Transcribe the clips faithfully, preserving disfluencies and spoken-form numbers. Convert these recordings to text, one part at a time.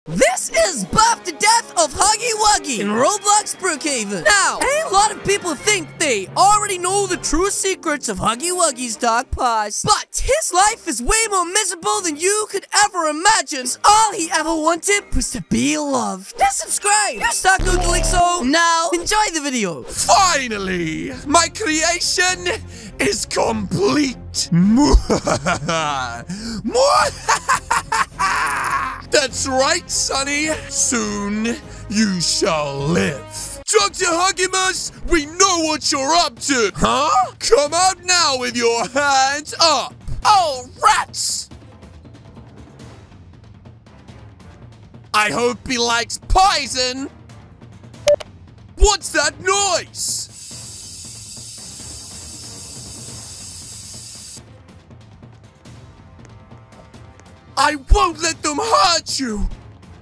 This is Buff to Death of Huggy Wuggy in Roblox Brookhaven. Now, a lot of people think they already know the true secrets of Huggy Wuggy's dark past, but his life is way more miserable than you could ever imagine. All he ever wanted was to be loved. Just subscribe. You start Googling so. Now, enjoy the video. Finally, my creation is complete. That's right, Sonny. Soon you shall live. Doctor Huggimus, we know what you're up to. Huh? Come out now with your hands up. Oh, rats! I hope he likes poison. What's that noise? I won't let them hurt you!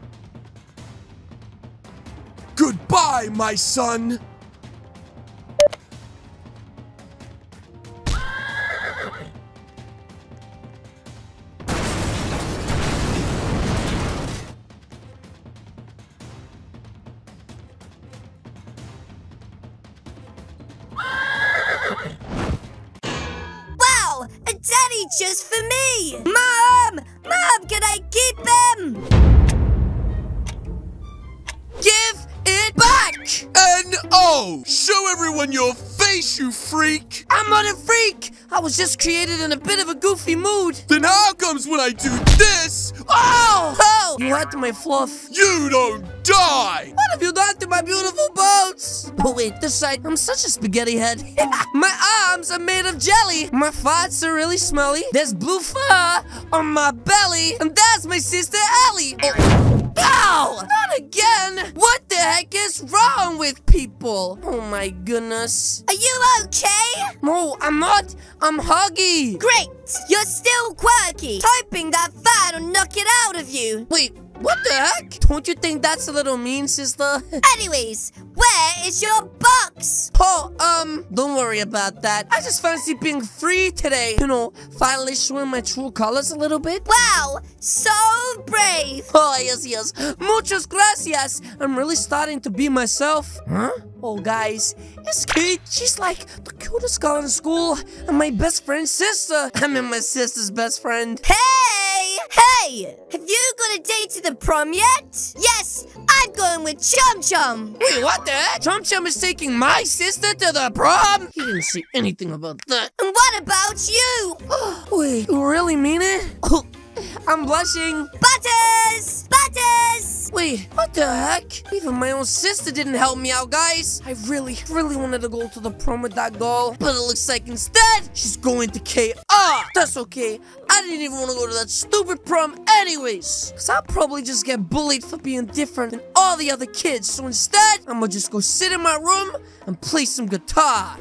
Goodbye, my son! Wow! A daddy just for me! Mom! Mom, can I keep him? Give it back! And oh, show everyone your face, you freak! I'm not a freak! I was just created in a bit of a goofy mood. Then how comes when I do this, Oh! Oh! You had to my fluff. you don't die? What have you done to my beautiful boats? Oh wait, this side, I'm such a spaghetti head. My arms are made of jelly. My farts are really smelly. There's blue fur on my belly. And there's my sister Ellie. Oh. Ow! Not again! What the heck is wrong with people? Oh my goodness. Are you okay? No, I'm not. I'm Huggy. Great! You're still quirky. Typing that fat will knock it out of you. Wait, what the heck? Don't you think that's a little mean, sister? Anyways, where is your box? Oh, um, don't worry about that. I just fancy being free today. You know, finally showing my true colors a little bit. Wow, so brave. Oh, yes, yes. Muchas gracias. I'm really starting to be myself. Huh? Oh, guys, it's Kate. She's like the cutest girl in school and my best friend's sister. I mean, my sister's best friend. Hey! Hey! Have you got a date to the prom yet? Yes, I'm going with Chum Chum. Wait, what the heck? Chum Chum is taking my sister to the prom? He didn't say anything about that. And what about you? Wait, you really mean it? I'm blushing. Butters! Butters! Wait, what the heck? Even my own sister didn't help me out, guys. I really, really wanted to go to the prom with that girl, but it looks like instead, she's going to K R. That's okay. I didn't even want to go to that stupid prom anyways, because I'll probably just get bullied for being different than all the other kids. So instead, I'm gonna just go sit in my room and play some guitar.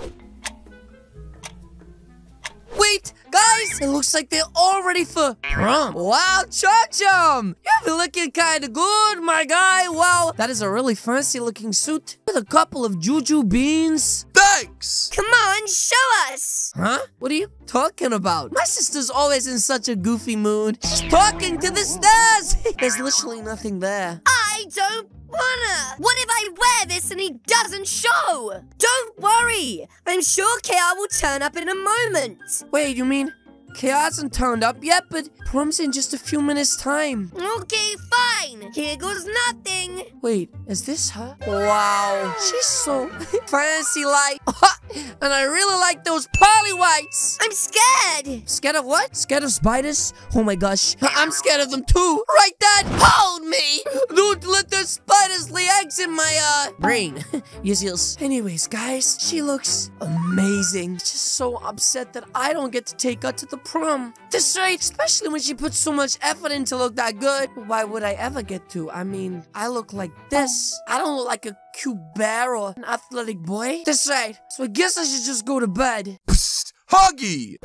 Wait, guys, it looks like they're all ready for prom. Wow, Chum Chum, you've been looking kind of good, my guy. Wow, that is a really fancy looking suit with a couple of juju beans. Thanks! Come on, show us. Huh? What are you talking about? My sister's always in such a goofy mood. She's talking to the stars. There's literally nothing there. I don't wanna. What if I wear this and he doesn't show? Don't worry. I'm sure K R will turn up in a moment. Wait, you mean K R hasn't turned up yet, but prom's in just a few minutes' time. Okay, fine. Here goes nothing. Wait, is this her? Wow, she's so fancy like. And I really like those pearly whites. I'm scared. Scared of what? Scared of spiders? Oh my gosh, I'm scared of them too. Right, Dad? Hold me. Don't let the spiders lay eggs in my, uh, brain. Yes, yes. Anyways, guys, she looks amazing. Just so upset that I don't get to take her to the prom. That's right, especially when she puts so much effort in to look that good. Why would I ever get to? I mean, I look like this. I don't look like a cute bear or an athletic boy. That's right. So I guess I should just go to bed. Psst, Huggy! Wait,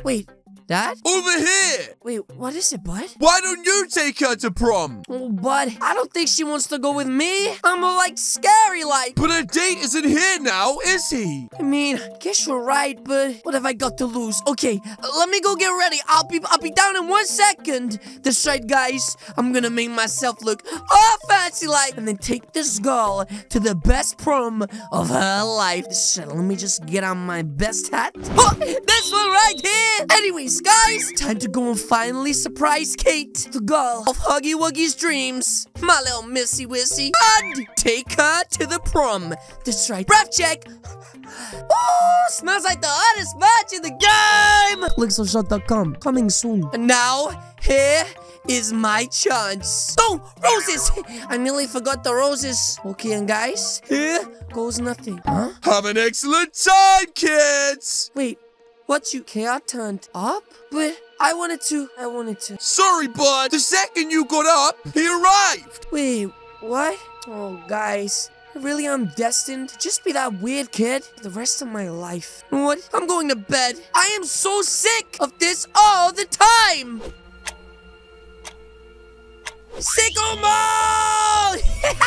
Dad? Over here! Wait, what is it, bud? Why don't you take her to prom? Oh, bud, I don't think she wants to go with me. I'm all, like, scary, like. But her date isn't here now, is he? I mean, I guess you're right, but what have I got to lose? Okay, uh, let me go get ready. I'll be I'll be down in one second. That's right, guys. I'm gonna make myself look all fancy like, and then take this girl to the best prom of her life. So let me just get on my best hat. Oh, this one right here. Anyways, guys, time to go and finally surprise Kate, the girl of Huggy Wuggy's dreams. My little Missy Wissy. And take her to the prom. That's right. Breath check. Oh, smells like the hottest match in the game! Lixo Shot dot com, coming soon. And now, here is my chance. Oh, roses! I nearly forgot the roses. Okay, and guys, here goes nothing. Huh? Have an excellent time, kids! Wait, what you can't turned up? But I wanted to, I wanted to. Sorry, bud. The second you got up, he arrived. Wait, what? Oh, guys. I really am destined to just be that weird kid for the rest of my life. You know what? I'm going to bed. I am so sick of this all the time. Sicko mode!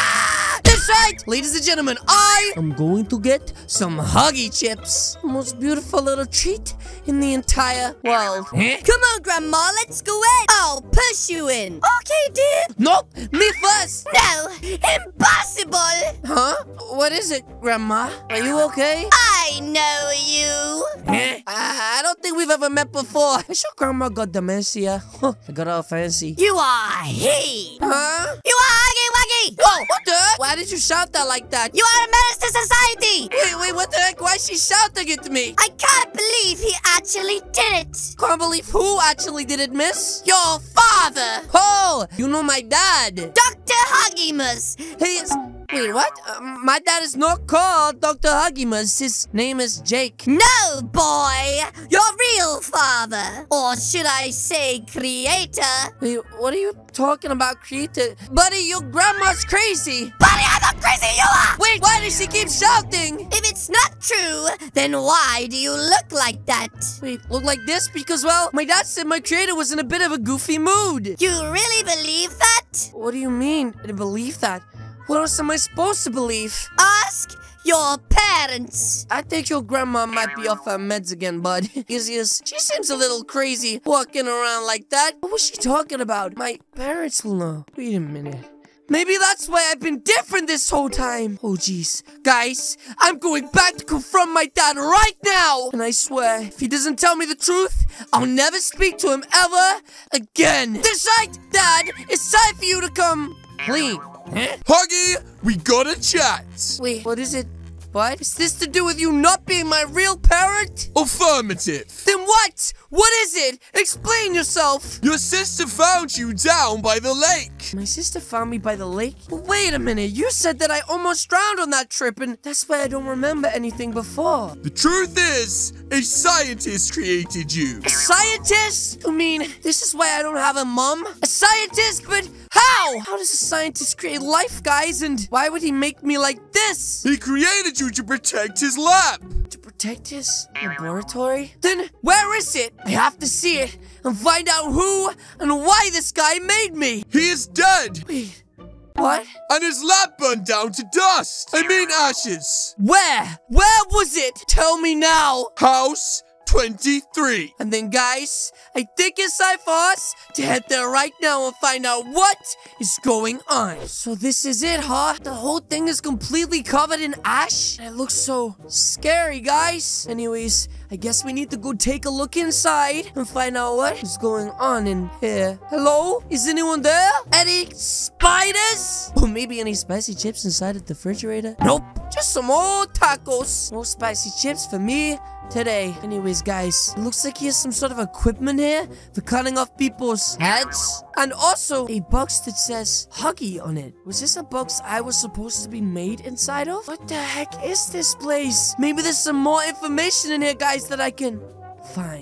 That's right! Ladies and gentlemen, I am going to get some Huggy Chips. The most beautiful little treat in the entire world. Huh? Come on, Grandma, let's go in. I'll push you in. Okay, dear. Nope, me first. No, impossible. Huh? What is it, Grandma? Are you okay? I know you. Huh? I, I don't think we've ever met before. I sure Grandma got dementia. Huh, I got all fancy. You are he. Huh? You are Huggy Wuggy. Whoa, what the heck? Why did you shout that like that? You are a menace to society. Wait, wait, what the heck? Why is she shouting it to me? I can't believe he actually did it. Can't believe who actually did it, miss? Your father! Oh, you know my dad. Doctor Huggimus. He is... Wait, what? Uh, my dad is not called Doctor Huggimus. His name is Jake. No, boy. Your real father. Or should I say creator. Wait, what are you talking about, creator? Buddy, your grandma's crazy. Buddy, I'm not crazy, you are. Wait, why does she keep shouting? If it's not true, then why do you look like that? Wait, look like this? Because, well, my dad said my creator was in a bit of a goofy mood. You really believe that? What do you mean, I believe that? What else am I supposed to believe? Ask your parents. I think your grandma might be off her meds again, bud. Yes, yes. She seems a little crazy walking around like that. What was she talking about? My parents will know. Wait a minute. Maybe that's why I've been different this whole time. Oh, jeez. Guys, I'm going back to confront my dad right now. And I swear, if he doesn't tell me the truth, I'll never speak to him ever again. That's right, Dad. It's time for you to come clean. Huh? Huggy, we gotta chat. Wait, what is it? What? Is this to do with you not being my real parent? Affirmative. Then what? What is it? Explain yourself. Your sister found you down by the lake. My sister found me by the lake? Wait a minute, you said that I almost drowned on that trip, and that's why I don't remember anything before. The truth is, a scientist created you. A scientist? You mean, this is why I don't have a mom? A scientist? But how? How does a scientist create life, guys? And why would he make me like this? He created you to protect his lab. To protect his laboratory? Then where is it? I have to see it and find out who and why this guy made me. He is dead. Wait, what? And his lab burned down to dust. I mean ashes. Where? Where was it? Tell me now. House twenty-three. And then, guys, I think it's time for us to head there right now and find out what is going on. So this is it, huh? The whole thing is completely covered in ash? It looks so scary, guys. Anyways, I guess we need to go take a look inside and find out what is going on in here. Hello? Is anyone there? Any spiders? Or maybe any spicy chips inside the refrigerator? Nope. Just some old tacos. No spicy chips for me today. Anyways, guys, it looks like he has some sort of equipment here for cutting off people's heads. And also a box that says Huggy on it. Was this a box I was supposed to be made inside of? What the heck is this place? Maybe there's some more information in here, guys, that I can find.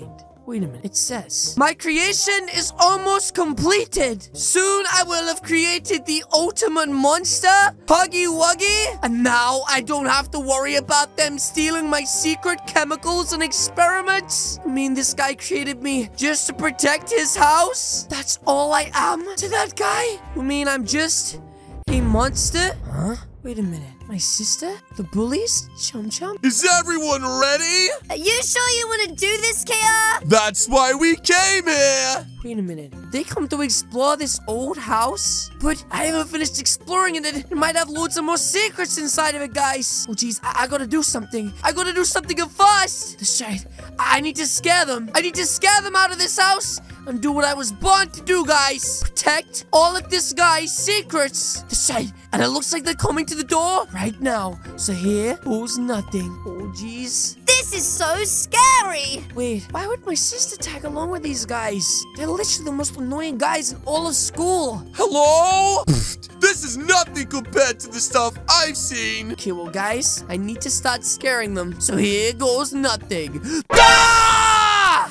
Wait a minute. It says, my creation is almost completed. Soon I will have created the ultimate monster, Huggy Wuggy. And now I don't have to worry about them stealing my secret chemicals and experiments. I mean, this guy created me just to protect his house. That's all I am to that guy. You mean I'm just a monster? Huh? Wait a minute. My sister? The bullies? Chum Chum? Is everyone ready? Are you sure you want to do this, K R? That's why we came here. Wait a minute. They come to explore this old house? But I haven't finished exploring it. It might have loads of more secrets inside of it, guys. Oh, jeez. I, I gotta do something. I gotta do something fast. That's right. I need to scare them. I need to scare them out of this house and do what I was born to do, guys. Protect all of this guy's secrets. That's right. And it looks like they're coming to the door right now. So here goes nothing. Oh, jeez. This is so scary. Wait, why would my sister tag along with these guys? They're literally the most annoying guys in all of school. Hello? Pfft, this is nothing compared to the stuff I've seen. Okay, well, guys, I need to start scaring them. So here goes nothing. Ah!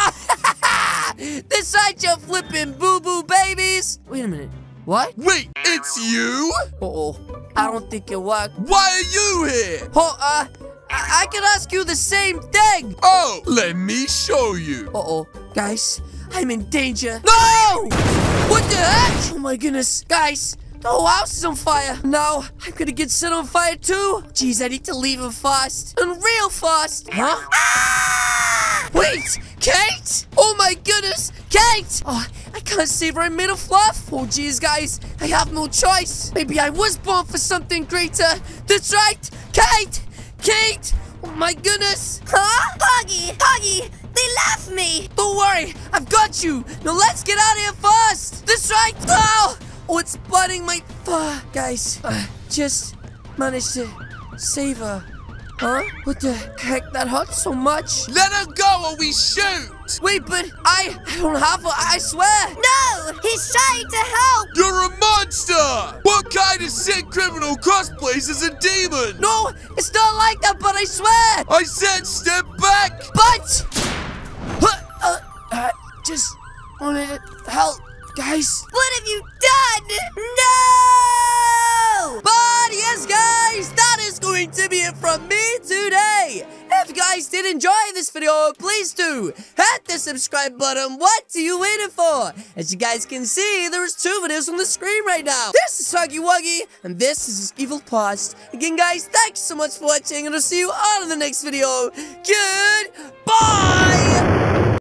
Ah! This side your flipping boo-boo babies. Wait a minute. What? Wait, it's you? Uh-oh. I don't think it worked. Why are you here? Oh, uh, I, I can ask you the same thing. Oh, let me show you. Uh-oh. Guys, I'm in danger. No! What the heck? Oh, my goodness. Guys, the whole house is on fire. Now, I'm gonna get set on fire, too. Jeez, I need to leave him fast. And real fast. Huh? Ah! Wait, Kate? Oh, my goodness. Kate! Oh, I can't save her. I'm made of fluff. Oh, jeez, guys. I have no choice. Maybe I was born for something greater. That's right. Kate! Kate! Oh, my goodness. Huh? Huggy! Huggy! They left me! Don't worry. I've got you. Now, let's get out of here fast. That's right. Oh, oh it's burning my... Uh, guys, uh, just managed to save her. Huh? What the heck? That hurt so much. Let her go or we shoot. Wait, but I, I don't have her. I swear. No! He's trying to help! You're a monster! What kind of sick criminal cosplays as a demon? No, it's not like that, but I swear. I said step back! But... Uh, uh, uh, just wanted to help, guys. What have you done? No! But yes, guys, that is going to be it from me today. If you guys did enjoy this video, please do hit the subscribe button. What are you waiting for? As you guys can see, there's two videos on the screen right now. This is Huggy Wuggy, and this is his evil past. Again, guys, thanks so much for watching, and I'll see you all in the next video. Goodbye!